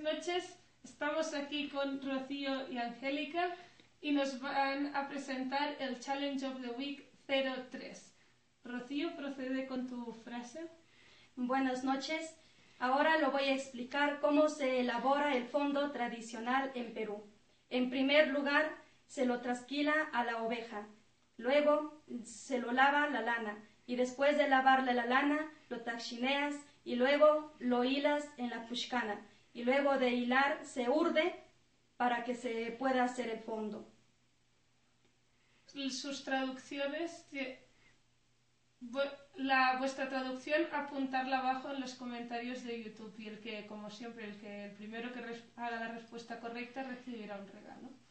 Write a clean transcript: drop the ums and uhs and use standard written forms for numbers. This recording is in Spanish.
noches. Estamos aquí con Rocío y Angélica y nos van a presentar el Challenge of the Week 03. Rocío, procede con tu frase. Buenas noches. Ahora lo voy a explicar cómo se elabora el fondo tradicional en Perú. En primer lugar, se lo trasquila a la oveja. Luego, se lo lava la lana. Y después de lavarle la lana, lo tachineas y luego lo hilas en la pushcana. Y luego de hilar, se urde para que se pueda hacer el fondo. Sus traducciones, vuestra traducción, apuntarla abajo en los comentarios de YouTube y el que, como siempre, el primero que haga la respuesta correcta recibirá un regalo.